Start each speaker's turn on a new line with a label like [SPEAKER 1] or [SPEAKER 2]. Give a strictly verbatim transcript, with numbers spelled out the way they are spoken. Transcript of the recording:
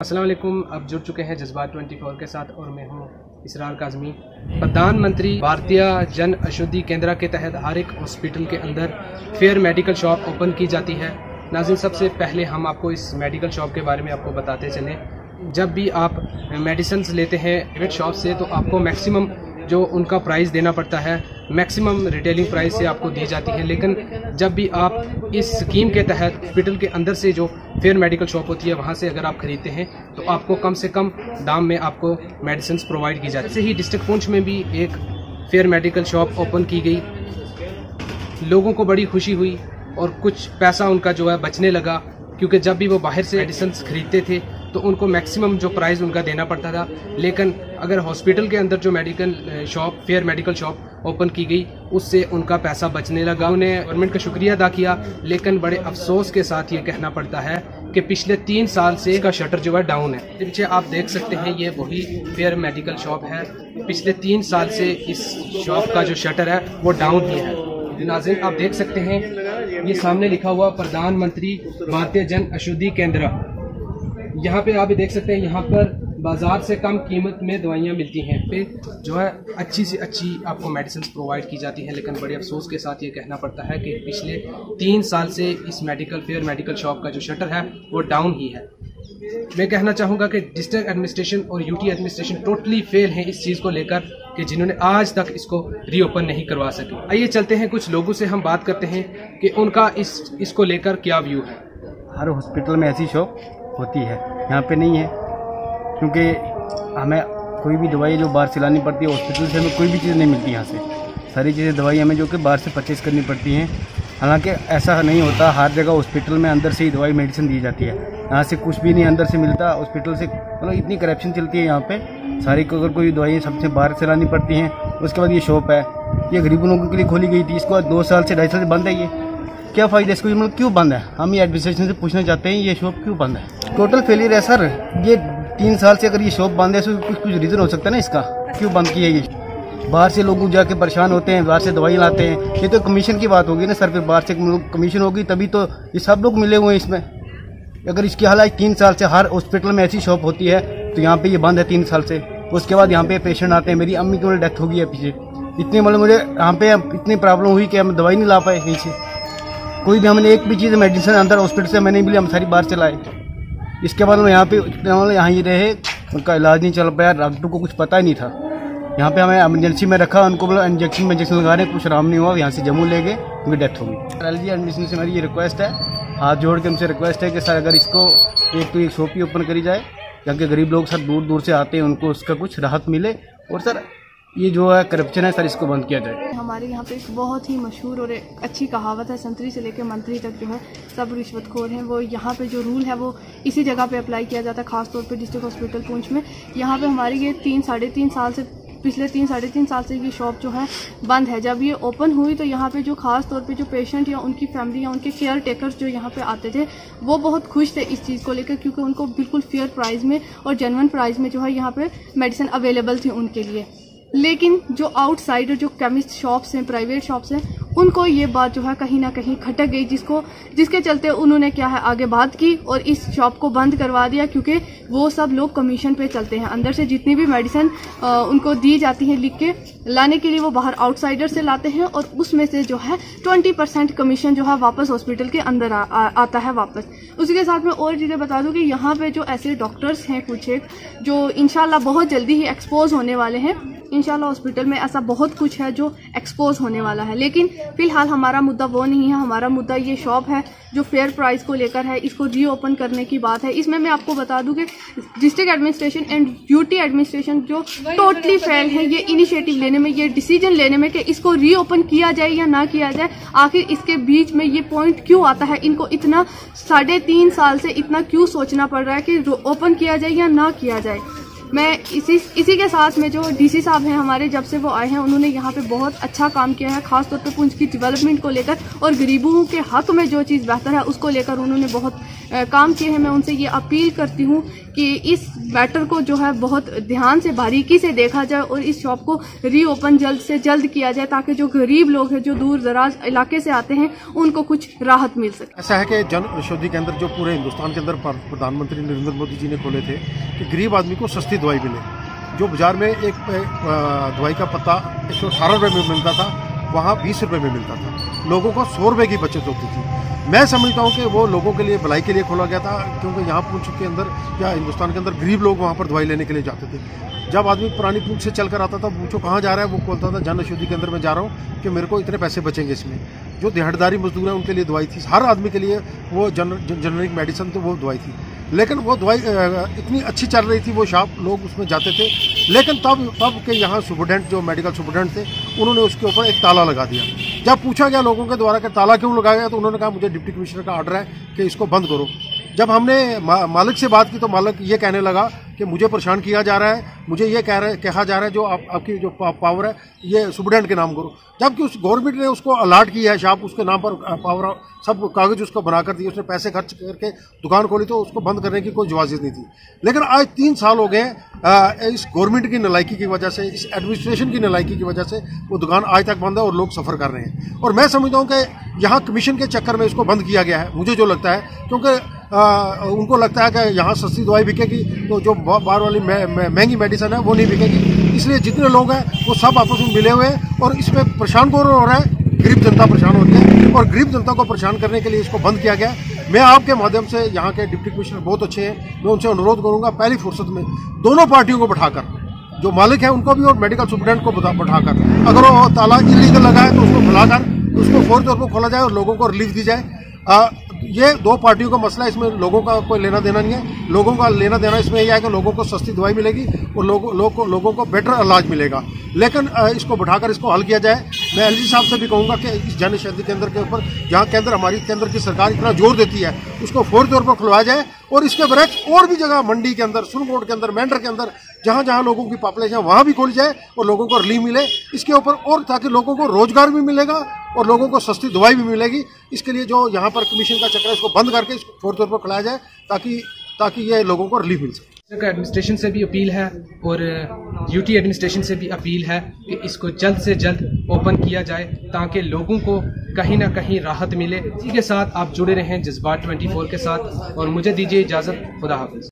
[SPEAKER 1] अस्सलाम वालेकुम। अब जुड़ चुके हैं जज्बात चौबीस के साथ और मैं हूं इसरार काज़मी। प्रधानमंत्री भारतीय जन औषधि केंद्र के तहत हर एक हॉस्पिटल के अंदर फेयर मेडिकल शॉप ओपन की जाती है। नाज़रीन, सबसे पहले हम आपको इस मेडिकल शॉप के बारे में आपको बताते चलें। जब भी आप मेडिसिन लेते हैं प्राइवेट शॉप से तो आपको मैक्सिमम जो उनका प्राइस देना पड़ता है, मैक्सिमम रिटेलिंग प्राइस से आपको दी जाती है। लेकिन जब भी आप इस स्कीम के तहत हॉस्पिटल के अंदर से जो फेयर मेडिकल शॉप होती है वहाँ से अगर आप खरीदते हैं तो आपको कम से कम दाम में आपको मेडिसिन प्रोवाइड की जाती है। ऐसे ही डिस्ट्रिक्ट पुंछ में भी एक फेयर मेडिकल शॉप ओपन की गई। लोगों को बड़ी खुशी हुई और कुछ पैसा उनका जो है बचने लगा, क्योंकि जब भी वो बाहर से मेडिसिन खरीदते थे तो उनको मैक्सिमम जो प्राइस उनका देना पड़ता था। लेकिन अगर हॉस्पिटल के अंदर जो medical shop fair medical shop open की गई उससे उनका पैसा बचने लगा। उन्हें गवर्नमेंट का शुक्रिया अदा किया, लेकिन बड़े अफसोस के साथ ये कहना पड़ता है कि पिछले तीन साल से इसका शटर जो है डाउन है। पीछे आप देख सकते हैं ये वही फेयर मेडिकल शॉप है। पिछले तीन साल से इस शॉप का जो शटर है वो डाउन ही है। नाज़रीन, आप देख सकते हैं ये सामने लिखा हुआ प्रधानमंत्री भारतीय जन औषधि केंद्र। यहाँ पे आप देख सकते हैं यहाँ पर बाजार से कम कीमत में दवाइयाँ मिलती हैं। पे जो है अच्छी से अच्छी आपको मेडिसिन प्रोवाइड की जाती है। लेकिन बड़े अफसोस के साथ ये कहना पड़ता है कि पिछले तीन साल से इस मेडिकल फेयर मेडिकल शॉप का जो शटर है वो डाउन ही है। मैं कहना चाहूँगा कि डिस्ट्रिक्ट एडमिनिस्ट्रेशन और यूटी एडमिनिस्ट्रेशन टोटली फेल है इस चीज़ को लेकर कि जिन्होंने आज तक इसको रीओपन नहीं करवा सके। आइए चलते हैं, कुछ लोगों से हम बात करते हैं कि उनका इस इसको लेकर क्या व्यू है।
[SPEAKER 2] हर हॉस्पिटल में ऐसी शॉप होती है, यहाँ पे नहीं है, क्योंकि हमें कोई भी दवाई जो बाहर से लानी पड़ती है, हॉस्पिटल से हमें कोई भी चीज़ नहीं मिलती। यहाँ से सारी चीज़ें दवाई हमें जो कि बाहर से परचेज़ करनी पड़ती हैं। हालांकि ऐसा नहीं होता, हर जगह हॉस्पिटल में अंदर से ही दवाई मेडिसिन दी जाती है। यहाँ से कुछ भी नहीं अंदर से मिलता हॉस्पिटल से। मतलब इतनी करप्शन चलती है यहाँ पे सारी को। अगर कोई दवाई सबसे बाहर से लानी पड़ती हैं। उसके बाद ये शॉप है, ये गरीब लोगों के लिए खोली गई थी, इसको दो साल से ढाई साल से बंद है। ये क्या फ़ायदा इसको, मतलब क्यों बंद है? हम ये एडमिनिस्ट्रेशन से पूछना चाहते हैं ये शॉप क्यों बंद है। टोटल फेलियर है सर। ये तीन साल से अगर ये शॉप बंद है तो कुछ कुछ रीज़न हो सकता है ना इसका, क्यों बंद किया ये। बाहर से लोग जाके परेशान होते हैं, बाहर से दवाई लाते हैं। ये तो कमीशन की बात होगी ना सर, फिर बाहर से कमीशन होगी तभी तो ये सब लोग मिले हुए हैं इसमें। अगर इसकी हालात तीन साल से हर हॉस्पिटल में ऐसी शॉप होती है तो यहाँ पे ये बंद है तीन साल से। उसके बाद यहाँ पे पेशेंट आते हैं। मेरी अम्मी की डेथ हो गई है पीछे। इतनी मतलब मुझे यहाँ पे इतनी प्रॉब्लम हुई कि हम दवाई नहीं ला पाए कहीं से। कोई भी हमने एक भी चीज़ मेडिसिन अंदर हॉस्पिटल से मैंने मिली, हम सारी बाहर चलाए। इसके बाद यहाँ पे यहाँ ही रहे, उनका इलाज नहीं चल पाया, डॉक्टर को कुछ पता ही नहीं था। यहाँ पे हमें इमरजेंसी में रखा, उनको बोला इंजेक्शन में इंजेक्शन लगा रहे, कुछ आराम नहीं हुआ, यहाँ से जम्मू ले गए, उनकी डेथ हो गई। एल जी एडमिशन से मेरी ये रिक्वेस्ट है, हाथ जोड़ के हमसे रिक्वेस्ट है कि सर अगर इसको एक तो एक शॉप ही ओपन करी जाए, यहाँ के गरीब लोग सर दूर दूर से आते हैं, उनको उसका कुछ राहत मिले। और सर ये जो है करप्शन है सर, इसको बंद किया जाए।
[SPEAKER 3] हमारे यहाँ पे एक बहुत ही मशहूर और एक अच्छी कहावत है, संतरी से लेकर मंत्री तक जो है सब रिश्वतखोर हैं। वो यहाँ पे जो रूल है वो इसी जगह पे अप्लाई किया जाता है, खासतौर पे डिस्ट्रिक्ट हॉस्पिटल पुंछ में। यहाँ पे हमारी ये तीन साढ़े तीन साल से पिछले तीन साढ़े तीन साल से ये शॉप जो है बंद है। जब ये ओपन हुई तो यहाँ पे जो खास तौर पे जो पेशेंट या उनकी फैमिली या उनके केयर टेकर्स जो यहाँ पे आते थे वो बहुत खुश थे इस चीज़ को लेकर, क्योंकि उनको बिल्कुल फेयर प्राइस में और जेन्युइन प्राइस में जो है यहाँ पे मेडिसिन अवेलेबल थी उनके लिए। लेकिन जो आउटसाइडर जो केमिस्ट शॉप्स हैं, प्राइवेट शॉप्स हैं, उनको ये बात जो है कहीं ना कहीं खटक गई, जिसको जिसके चलते उन्होंने क्या है आगे बात की और इस शॉप को बंद करवा दिया। क्योंकि वो सब लोग कमीशन पे चलते हैं। अंदर से जितनी भी मेडिसिन उनको दी जाती है लिख के लाने के लिए, वो बाहर आउटसाइडर से लाते हैं और उसमें से जो है ट्वेंटी परसेंट कमीशन जो है वापस हॉस्पिटल के अंदर आ, आ, आता है वापस। उसी के साथ में और चीज़ें बता दूँ कि यहाँ पे जो ऐसे डॉक्टर्स हैं कुछ एक जो इंशाल्लाह बहुत जल्दी ही एक्सपोज होने वाले हैं। इंशाल्लाह हॉस्पिटल में ऐसा बहुत कुछ है जो एक्सपोज होने वाला है। लेकिन फिलहाल हमारा मुद्दा वो नहीं है, हमारा मुद्दा ये शॉप है जो फेयर प्राइस को लेकर है, इसको रीओपन करने की बात है। इसमें मैं आपको बता दूं कि district administration and UT administration जो टोटली फेल है ये इनिशिएटिव लेने में, ये डिसीजन लेने में कि इसको रीओपन किया जाए या ना किया जाए। आखिर इसके बीच में ये पॉइंट क्यों आता है, इनको इतना साढ़े तीन साल से इतना क्यों सोचना पड़ रहा है कि ओपन किया जाए या ना किया जाए। मैं इसी इसी के साथ में जो डीसी साहब हैं हमारे, जब से वो आए हैं उन्होंने यहाँ पे बहुत अच्छा काम किया है, खासतौर पे पुंछ की डेवलपमेंट को लेकर और गरीबों के हक में जो चीज़ बेहतर है उसको लेकर उन्होंने बहुत काम किए हैं, मैं उनसे ये अपील करती हूँ कि इस मैटर को जो है बहुत ध्यान से बारीकी से देखा जाए और इस शॉप को रीओपन जल्द से जल्द किया जाए, ताकि जो गरीब लोग हैं, जो दूर दराज इलाके से आते हैं, उनको कुछ राहत मिल सके।
[SPEAKER 4] ऐसा है कि जन औषधि केंद्र जो पूरे हिंदुस्तान के अंदर प्रधानमंत्री नरेंद्र मोदी जी ने खोले थे कि गरीब आदमी को सस्ती दवाई मिले। जो बाजार में एक दवाई का पत्ता एक सौ अठारह रुपये में मिलता था, वहाँ बीस रुपये में मिलता था। लोगों को सौ रुपये की बचत होती थी। मैं समझता हूँ कि वो लोगों के लिए भलाई के लिए खोला गया था, क्योंकि यहाँ पुंछ के अंदर या हिंदुस्तान के अंदर गरीब लोग वहाँ पर दवाई लेने के लिए जाते थे। जब आदमी पुरानी पुंछ से चलकर आता था, पूछो कहाँ जा रहा है, वो बोलता था जन औषधि केंद्र में जा रहा हूँ कि मेरे को इतने पैसे बचेंगे इसमें। जो दिहाड़ीदारी मजदूर हैं उनके लिए दवाई थी, हर आदमी के लिए वो जन जेनरिक मेडिसिन तो वो दवाई थी। लेकिन वो दवाई इतनी अच्छी चल रही थी, वो शॉप लोग उसमें जाते थे। लेकिन तब तब के यहाँ सुपरडेंट जो मेडिकल सुपरडेंट थे, उन्होंने उसके ऊपर एक ताला लगा दिया। जब पूछा गया लोगों के द्वारा कि ताला क्यों लगाया गया, तो उन्होंने कहा मुझे डिप्टी कमिश्नर का ऑर्डर है कि इसको बंद करो। जब हमने मा, मालिक से बात की तो मालिक ये कहने लगा कि मुझे परेशान किया जा रहा है, मुझे ये कह रहे कहा जा रहा है जो आप, आपकी जो पावर है ये सुपरडेंट के नाम करो। जबकि उस गवर्नमेंट ने उसको अलॉट किया है शॉप, उसके नाम पर पावर सब कागज उसको बनाकर दिए, उसने पैसे खर्च करके दुकान खोली, तो उसको बंद करने की कोई इजाज़त नहीं थी। लेकिन आज तीन साल हो गए इस गवर्नमेंट की नालायकी की वजह से, इस एडमिनिस्ट्रेशन की नालायकी की वजह से वो दुकान आज तक बंद है और लोग सफ़र कर रहे हैं। और मैं समझता हूँ कि यहाँ कमीशन के चक्कर में इसको बंद किया गया है, मुझे जो लगता है, क्योंकि आ, उनको लगता है कि यहाँ सस्ती दवाई बिकेगी तो जो बाहर वाली महंगी मेडिसिन है वो नहीं बिकेगी। इसलिए जितने लोग हैं वो सब आपस में मिले हुए हैं और इसमें परेशान कौन हो रहा है, गरीब जनता परेशान हो रही है। और गरीब जनता को परेशान करने के लिए इसको बंद किया गया। मैं आपके माध्यम से, यहाँ के डिप्टी कमिश्नर बहुत अच्छे हैं, मैं उनसे अनुरोध करूँगा पहली फुर्सत में दोनों पार्टियों को बैठाकर, जो मालिक है उनको भी और मेडिकल सुपरडेंट को बैठाकर, अगर वो ताला इलीगल लगा है तो उसको खुलाकर उसको फौरी तौर पर खोला जाए और लोगों को रिलीफ दी जाए। आ, ये दो पार्टियों का मसला है, इसमें लोगों का कोई लेना देना नहीं है। लोगों का लेना देना इसमें यह है कि लोगों को सस्ती दवाई मिलेगी और लोगों लोग को, लोगों को बेटर इलाज मिलेगा। लेकिन इसको बैठाकर इसको हल किया जाए। मैं एलजी साहब से भी कहूँगा कि इस जन औषधि केंद्र के ऊपर, जहाँ केंद्र हमारी केंद्र की सरकार इतना जोर देती है, उसको फौरी तौर पर खुलवाया जाए और इसके बरक्स और भी जगह मंडी के अंदर, सुरकोट के अंदर, मेंढर के अंदर, जहाँ जहाँ लोगों की पॉपुलेशन है वहाँ भी खोली जाए और लोगों को रिलीफ मिले इसके ऊपर, और ताकि लोगों को रोजगार भी मिलेगा और लोगों को सस्ती दवाई भी मिलेगी। इसके लिए जो यहाँ पर कमीशन का चक्कर है इसको बंद करके इसको फौरी तौर पर खुलाया जाए, ताकि ताकि ये लोगों को रिलीफ मिल सके।
[SPEAKER 1] एडमिनिस्ट्रेशन से भी अपील है और यूटी एडमिनिस्ट्रेशन से भी अपील है कि इसको जल्द से जल्द ओपन किया जाए, ताकि लोगों को कहीं ना कहीं राहत मिले। इसी के साथ आप जुड़े रहें जज्बात चौबीस के साथ और मुझे दीजिए इजाज़त। खुदा हाफिज़।